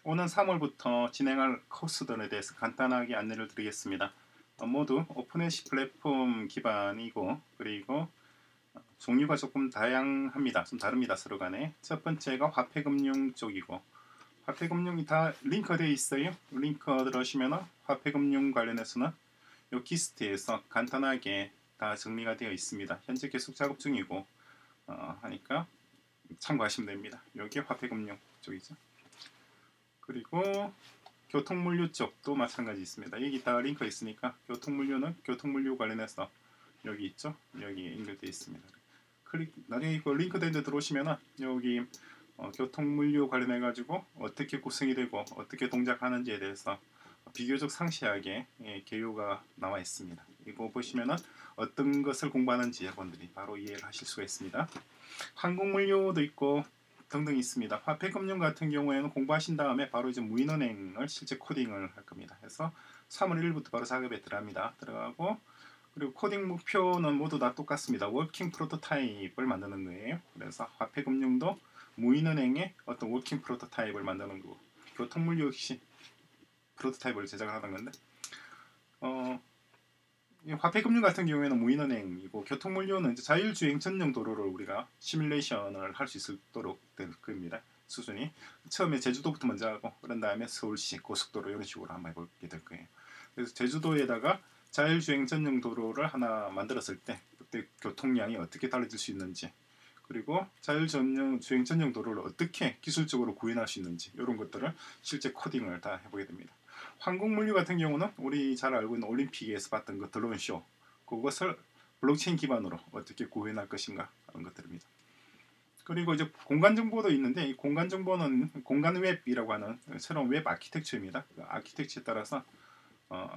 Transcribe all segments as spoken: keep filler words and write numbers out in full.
오는 삼월부터 진행할 코스들에 대해서 간단하게 안내를 드리겠습니다. 어, 모두 오픈에이씨 플랫폼 기반이고 그리고 종류가 조금 다양합니다. 좀 다릅니다. 서로 간에. 첫 번째가 화폐금융 쪽이고 화폐금융이 다 링크되어 있어요. 링크 들어오시면 화폐금융 관련해서는 이 기스트에서 간단하게 다 정리가 되어 있습니다. 현재 계속 작업 중이고 어, 하니까 참고하시면 됩니다. 여기 화폐금융 쪽이죠. 그리고 교통물류 쪽도 마찬가지 있습니다. 여기 다 링크 있으니까 교통물류는 교통물류 관련해서 여기 있죠. 여기 연결되어 있습니다. 클릭 나중에 이거 링크된 데 들어오시면 여기 어, 교통물류 관련해 가지고 어떻게 구성이 되고 어떻게 동작하는지에 대해서 비교적 상세하게 예, 개요가 나와 있습니다. 이거 보시면은 어떤 것을 공부하는지 여러분들이 바로 이해를 하실 수가 있습니다. 항공물류도 있고 등등 있습니다. 화폐금융 같은 경우에는 공부하신 다음에 바로 이제 무인은행을 실제 코딩을 할 겁니다. 그래서 삼월 일일부터 바로 작업에 들어갑니다. 들어가고 그리고 코딩 목표는 모두 다 똑같습니다. 워킹 프로토타입을 만드는 거예요. 그래서 화폐금융도 무인은행의 어떤 워킹 프로토타입을 만드는 거고 교통물류 역시 프로토타입을 제작하는 건데 어, 화폐금융 같은 경우에는 무인은행이고 교통물류는 이제 자율주행 전용 도로를 우리가 시뮬레이션을 할 수 있도록 될 겁니다. 수준이 처음에 제주도부터 먼저 하고 그런 다음에 서울시 고속도로 이런 식으로 한번 해보게 될 거예요. 그래서 제주도에다가 자율주행 전용 도로를 하나 만들었을 때 그때 교통량이 어떻게 달라질 수 있는지 그리고 자율주행 전용 도로를 어떻게 기술적으로 구현할 수 있는지 이런 것들을 실제 코딩을 다 해보게 됩니다. 항공물류 같은 경우는 우리 잘 알고 있는 올림픽에서 봤던 그 드론쇼 그것을 블록체인 기반으로 어떻게 구현할 것인가 하는 것들입니다. 그리고 이제 공간 정보도 있는데 이 공간 정보는 공간 웹이라고 하는 새로운 웹 아키텍처입니다. 그 아키텍처에 따라서 어,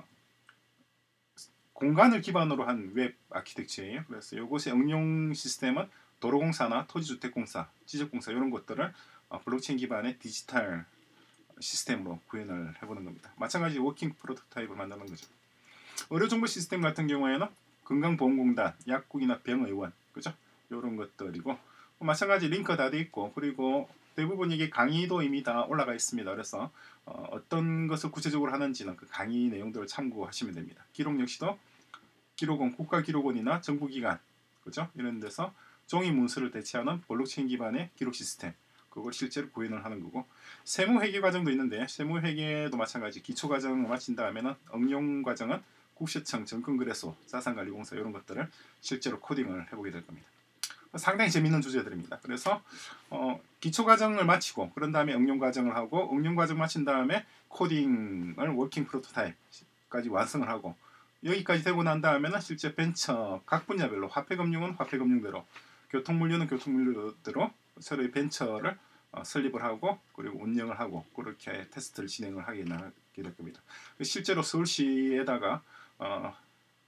공간을 기반으로 한 웹 아키텍처예요. 그래서 이것의 응용 시스템은 도로공사나 토지주택공사, 지적공사 이런 것들을 어, 블록체인 기반의 디지털 시스템으로 구현을 해보는 겁니다. 마찬가지 워킹 프로토타입을 만드는 거죠. 의료정보 시스템 같은 경우에는 건강보험공단, 약국이나 병의원, 그죠? 이런 것들이고 마찬가지 링크 다 돼 있고 그리고 대부분 이게 강의도 이미 다 올라가 있습니다. 그래서 어, 어떤 것을 구체적으로 하는지는 그 강의 내용들을 참고하시면 됩니다. 기록 역시도 기록원, 국가기록원이나 정부기관, 그죠? 이런 데서 종이 문서를 대체하는 블록체인 기반의 기록 시스템 그걸 실제로 구현을 하는 거고 세무회계 과정도 있는데 세무회계도 마찬가지 기초과정을 마친 다음에는 응용 과정은 국세청, 정권거래소, 자산관리공사 이런 것들을 실제로 코딩을 해보게 될 겁니다. 상당히 재밌는 주제들입니다. 그래서 어, 기초과정을 마치고 그런 다음에 응용과정을 하고 응용과정 마친 다음에 코딩을 워킹 프로토타입까지 완성을 하고 여기까지 되고 난 다음에는 실제 벤처 각 분야별로 화폐금융은 화폐금융대로 교통물류는 교통물류대로 서로의 벤처를 어, 설립을 하고 그리고 운영을 하고 그렇게 테스트를 진행을 하게 될 겁니다. 실제로 서울시에다가 어,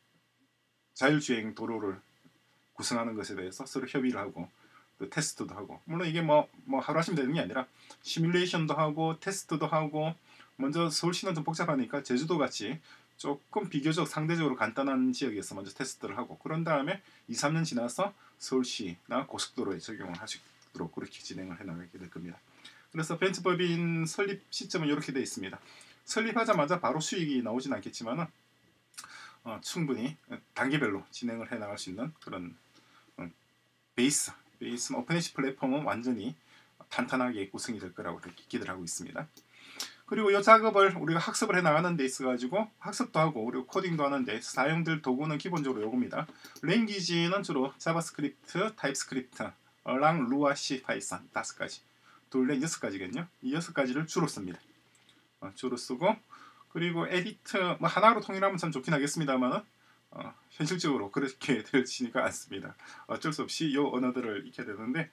자율주행 도로를 구성하는 것에 대해서 서로 협의를 하고 또 테스트도 하고 물론 이게 뭐, 뭐 하루 하시면 되는 게 아니라 시뮬레이션도 하고 테스트도 하고 먼저 서울시는 좀 복잡하니까 제주도 같이 조금 비교적 상대적으로 간단한 지역에서 먼저 테스트를 하고 그런 다음에 이, 삼 년 지나서 서울시나 고속도로에 적용을 하시도록 그렇게 진행을 해나가게 될 겁니다. 그래서 벤처법인 설립 시점은 이렇게 되어 있습니다. 설립하자마자 바로 수익이 나오진 않겠지만 어, 충분히 단계별로 진행을 해나갈 수 있는 그런 어, 베이스, 베이스는 오픈에이씨 플랫폼은 완전히 탄탄하게 구성이 될 거라고 기대를 하고 있습니다. 그리고 이 작업을 우리가 학습을 해나가는 데 있어가지고 학습도 하고 그리고 코딩도 하는데 사용될 도구는 기본적으로 요겁니다. 랭귀지는 주로 자바스크립트, 타입스크립트, 랑, 루아, C, 파이썬 다섯 가지 둘레 여섯 가지겠죠. 이 여섯 가지를 주로 씁니다. 어, 주로 쓰고 그리고 에디트 뭐 하나로 통일하면 참 좋긴 하겠습니다만 어, 현실적으로 그렇게 되지가 않습니다. 어쩔 수 없이 이 언어들을 익혀야 되는데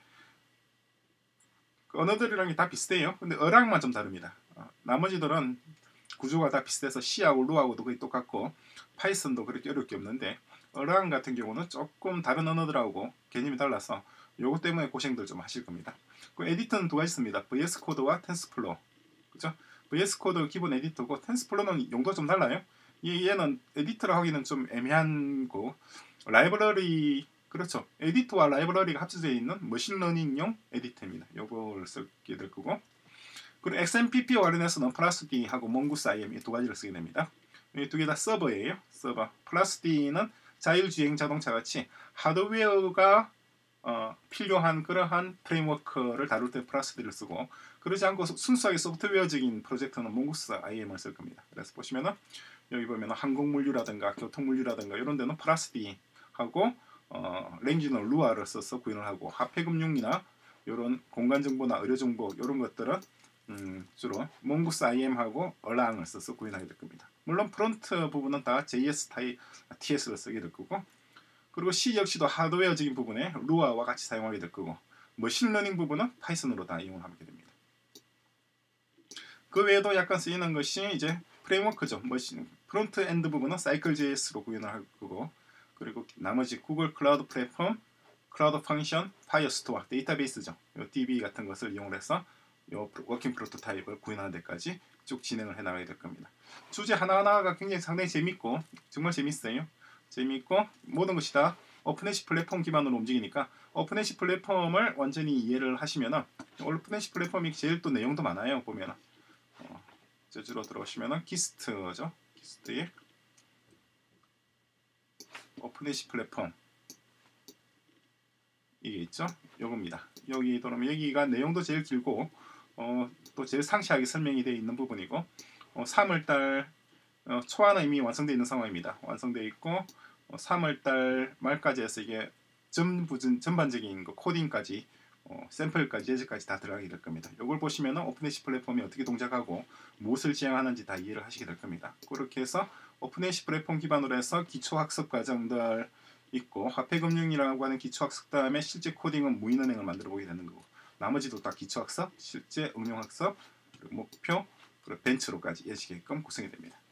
그 언어들이랑 다 비슷해요. 근데 어랑만 좀 다릅니다. 어, 나머지들은 구조가 다 비슷해서 C하고 루하고도 거의 똑같고 파이썬도 그렇게 어려울 게 없는데 어랑 같은 경우는 조금 다른 언어들하고 개념이 달라서 요거 때문에 고생들 좀 하실 겁니다. 그 에디터는 두 가지 씁니다. 브이에스 코드와 텐스플로어. 그죠? 브이에스 코드 기본 에디터고 텐스플로어는 용도가 좀 달라요. 얘는 에디터를 하기는 좀 애매한 거 라이브러리 그렇죠. 에디터와 라이브러리가 합쳐져 있는 머신러닝용 에디터입니다. 요걸 쓰게 될 거고 그리고 엑스엠피피와 관련해서는 플러스 D하고 몽고스 아이엠 이 두 가지를 쓰게 됩니다. 이 두 개 다 서버예요. 서버. 플러스 D는 자율주행 자동차 같이 하드웨어가 어, 필요한 그러한 프레임워크를 다룰 때 플러스 D를 쓰고, 그러지 않고 순수하게 소프트웨어적인 프로젝트는 몽고스 아이엠을 쓸 겁니다. 그래서 보시면은 여기 보면은 항공물류라든가 교통물류라든가 이런 데는 플러스 D하고 어, 랭귀지는 루아를 써서 구현을 하고, 화폐금융이나 이런 공간정보나 의료정보 이런 것들은 음, 주로 몽고스 아이엠하고 얼랑을 써서 구현하게 될 겁니다. 물론 프론트 부분은 다 제이에스 타입 티에스를 쓰게 될 거고, 그리고 C 역시도 하드웨어적인 부분에 루아와 같이 사용하게 될 거고, 머신러닝 부분은 파이썬으로 다 이용을 하게 됩니다. 그 외에도 약간 쓰이는 것이 이제 프레임워크죠. 머신 프론트 엔드 부분은 사이클 제이에스로 구현을 할 거고, 그리고 나머지 구글 클라우드 플랫폼, 클라우드 펑션, 파이어스토어, 데이터베이스죠. 요 디비 같은 것을 이용해서 요 워킹 프로토타입을 구현하는 데까지 쭉 진행을 해나가게 될 겁니다. 주제 하나하나가 굉장히 상당히 재밌고 정말 재밌어요. 재밌고 모든 것이 다 오픈에시 플랫폼 기반으로 움직이니까 오픈에시 플랫폼을 완전히 이해를 하시면은, 오픈에시 플랫폼이 제일 또 내용도 많아요. 보면은 어, 저주로 들어오시면은 기스트죠. 기스트에 오픈에시 플랫폼 이게 있죠. 요겁니다. 여기 들어오면 여기가 내용도 제일 길고 어, 또 제일 상세하게 설명이 되어 있는 부분이고, 어, 삼월달 어, 초안은 이미 완성되어 있는 상황입니다. 완성되어 있고 어, 삼월달 말까지 해서 이게 전부 전반적인 거 코딩까지 어, 샘플까지 예제까지 다 들어가게 될 겁니다. 이걸 보시면 오픈에시 플랫폼이 어떻게 동작하고 무엇을 지향하는지 다 이해를 하시게 될 겁니다. 그렇게 해서 오픈에시 플랫폼 기반으로 해서 기초학습 과정들 있고, 화폐금융이라고 하는 기초학습 다음에 실제 코딩은 무인은행을 만들어 보게 되는 거고, 나머지도 다 기초학습, 실제 응용학습, 그리고 목표, 그리고 벤처로까지 이어지게끔 구성이 됩니다.